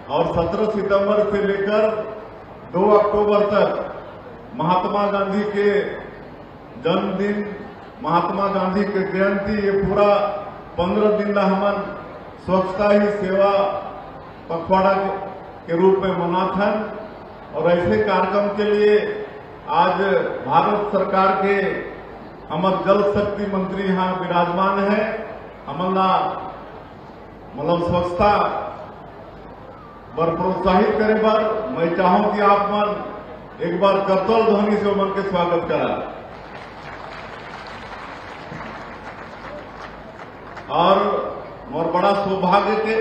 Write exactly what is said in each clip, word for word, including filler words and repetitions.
और सत्रह सितंबर से लेकर दो अक्टूबर तक महात्मा गांधी के जन्मदिन, महात्मा गांधी के जयंती, ये पूरा पंद्रह दिन ला हमन स्वच्छता ही सेवा पखवाड़ा के रूप में मनाथन। और ऐसे कार्यक्रम के लिए आज भारत सरकार के हमारे जल शक्ति मंत्री यहाँ विराजमान है। हमला मतलब स्वच्छता पर प्रोत्साहित करे पर मैं चाहूं कि आप मन एक बार करतल ध्वनि से मन के स्वागत करा। और मोर बड़ा सौभाग्य के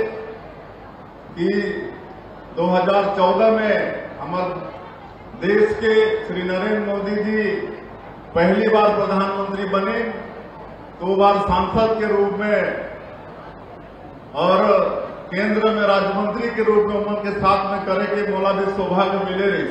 कि दो हज़ार चौदह में हमारे देश के श्री नरेंद्र मोदी जी पहली बार प्रधानमंत्री बने, दो बार सांसद के रूप में और केंद्र में राज्यमंत्री के रूप में उनके साथ में करे के मोला भी सौभाग्य मिले रही।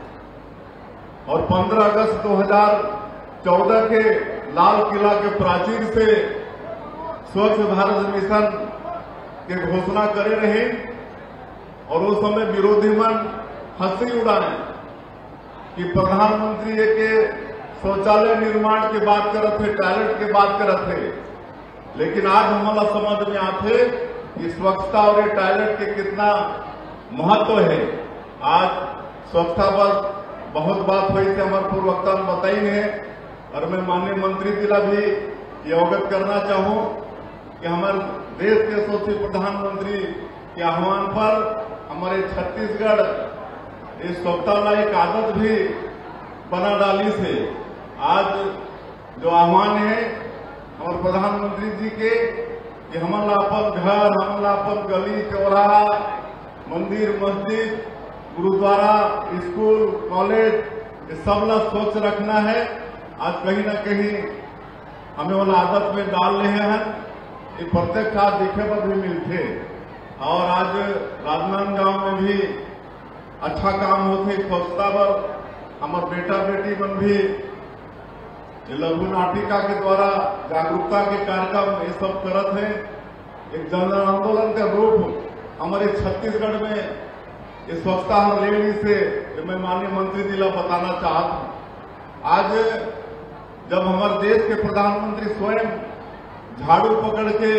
और पंद्रह अगस्त दो हज़ार चौदह के लाल किला के प्राचीर से स्वच्छ भारत मिशन के घोषणा करे रहे। और उस समय विरोधी मन हंसी उड़ाए कि प्रधानमंत्री के शौचालय निर्माण की बात करत थे, टॉयलेट की बात करत थे, लेकिन आज हमारा समझ में आते कि स्वच्छता और ये टॉयलेट के कितना महत्व है। आज स्वच्छता पर बहुत बात हुई थी, हमारे पूर्व वक्ता ने बताई है। और मैं माननीय मंत्री जी ला भी ये अवगत करना चाहूं कि हमारे देश के यशस्वी प्रधानमंत्री के आह्वान पर हमारे छत्तीसगढ़ इस स्वच्छता ला एक आदत भी बना डाली से आज जो आह्वान है हमारे प्रधानमंत्री जी के कि हमारा अपन घर, हमारा अपन गली चौराहा, मंदिर मस्जिद, गुरुद्वारा, स्कूल, कॉलेज, ये सब ला स्वच्छ रखना है। आज कहीं ना कहीं हमें वाला आदत में डाल रहे हैं, ये प्रत्यक्ष आज दिखे पर भी मिलते। और आज राजनांदगांव में भी अच्छा काम होते स्वच्छता पर। हमारे बेटा बेटी मन भी लघु नाटिका के द्वारा जागरूकता के कार्यक्रम ये सब करत है। एक जन आंदोलन का रूप हमारे छत्तीसगढ़ में ये स्वच्छता हम ले ली से मैं माननीय मंत्री जी ला बताना चाहता हूं। आज जब हमारे देश के प्रधानमंत्री स्वयं झाड़ू पकड़ के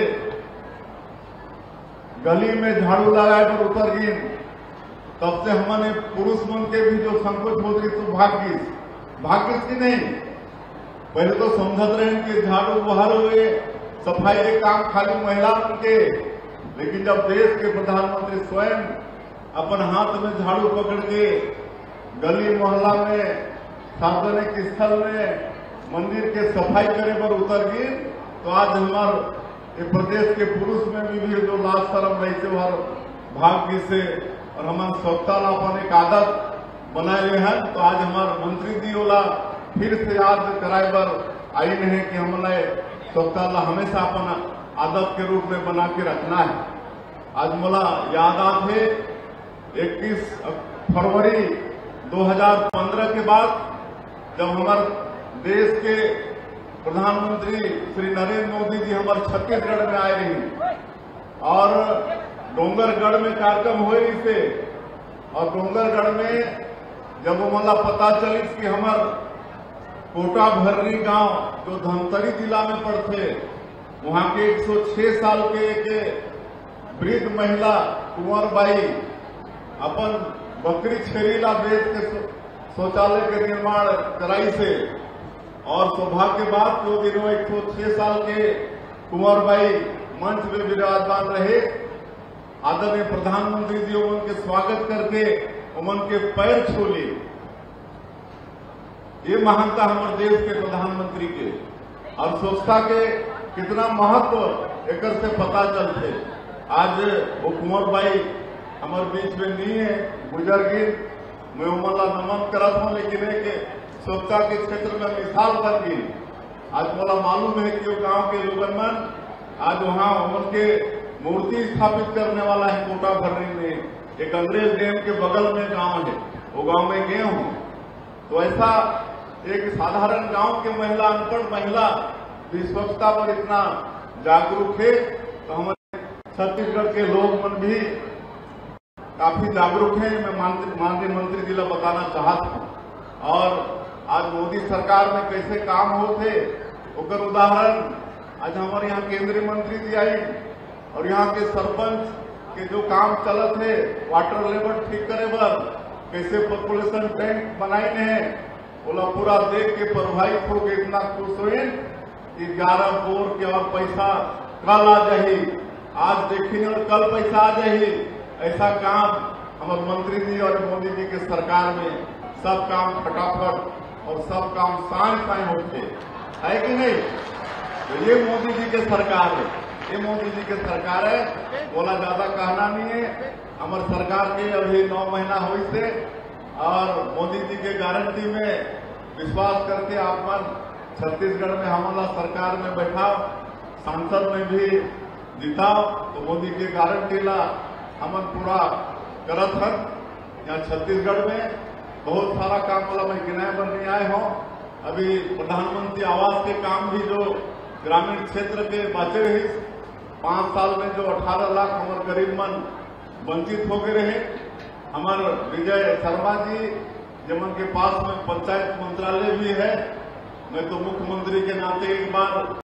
गली में झाड़ू लगाए पर उतर गई, तब से हमने पुरुष मन के भी जो संकोच हो रही तो भाग्य भाग्य की नहीं। पहले तो समझत रहे कि झाड़ू बहार हुए सफाई के काम खाली महिला के, लेकिन जब देश के प्रधानमंत्री स्वयं अपन हाथ में झाड़ू पकड़ के गली मोहल्ला में, सार्वजनिक स्थल में, मंदिर के सफाई करे पर उतर गई, तो आज हमारे ये प्रदेश के पुरुष में भी, भी जो लाज शर्म रही से हर भाग्य से और हमारे स्वच्छता ला अपन एक आदत बनाए हुए हैं। तो आज हमारे मंत्री जी वाला फिर से याद कराए पर आई नहीं कि हमने स्वच्छता ला हमेशा अपन आदत के रूप में बना के रखना है। आज मोला याद आते इक्कीस फरवरी दो हज़ार पंद्रह के बाद जब हमारे देश के प्रधानमंत्री श्री नरेंद्र मोदी जी हमारे छत्तीसगढ़ में आए रही और डोंगरगढ़ में कार्यक्रम हुए से। और डोंगरगढ़ में जब हमारा पता चली कि हमारे कोटा भर्री गांव जो धमतरी जिला में पड़ते, वहां के एक सौ छह साल के एक वृद्ध महिला कुंवर बाई अपन बकरी छेरीला बेच के शौचालय के निर्माण कराई से। और सौभाग्य के बाद जो दिनों एक सौ छह साल के कुंवर बाई मंच में विराजमान रहे, आदरणीय प्रधानमंत्री जी उनके स्वागत करके उमन के पैर छू लिए। ये महानता हमारे देश के प्रधानमंत्री के और स्वच्छता के कितना महत्व एक से पता चलते। आज वो कुंवर बाई हमारे बीच में नहीं है, गुजर गई। मैं उमला नमन करत हूं, लेकिन एक स्वच्छता के क्षेत्र में मिसाल बन गई। आज मोला मालूम है कि वो गांव के लोगन मन आज वहां उनके मूर्ति स्थापित करने वाला है। कोटा भर्री में एक अंग्रेज डैम के बगल में गांव है, वो गांव में गए हूं। तो ऐसा एक साधारण गांव के महिला, अनपढ़ महिला स्वच्छता पर इतना जागरूक है, तो हमारे छत्तीसगढ़ के लोग मन भी काफी जागरूक हैं, मैं माननीय मंत्री जी ला बताना चाहता हूं। और आज मोदी सरकार में कैसे काम होते ओकर उदाहरण आज हमारे यहाँ केंद्रीय मंत्री जी आई और यहाँ के सरपंच के जो काम चलत है वाटर लेवल ठीक करे बर कैसे पॉपुलेशन टैंक बनाए हैं बोला पूरा देख के प्रभावित हो के इतना खुश हुए कि ग्यारह बोर के और पैसा कल आ जाही, आज देखिए और कल पैसा आ जाही। ऐसा काम हमारे मंत्री जी और मोदी जी के सरकार में सब काम फटाफट और सब काम सांझ सांझ होते है कि नहीं। तो ये मोदी जी के सरकार है, ये मोदी जी के सरकार है, बोला ज्यादा कहना नहीं है। हमारे सरकार के अभी नौ महीना हुई से और मोदी जी के गारंटी में विश्वास करके आप मन छत्तीसगढ़ में हमारा सरकार में बैठाओ, सांसद में भी जिताओ तो मोदी के गारंटी ला हम पूरा करत हन। यहाँ छत्तीसगढ़ में बहुत सारा काम वाला मैं गिनाए बन नहीं आए हों। अभी प्रधानमंत्री आवास के काम भी जो ग्रामीण क्षेत्र के बचे रहे पांच साल में जो अठारह लाख हमारे गरीब मन वंचित हो गए रहे। हमारे विजय शर्मा जी जमन के पास में पंचायत मंत्रालय भी है, मैं तो मुख्यमंत्री के नाते एक बार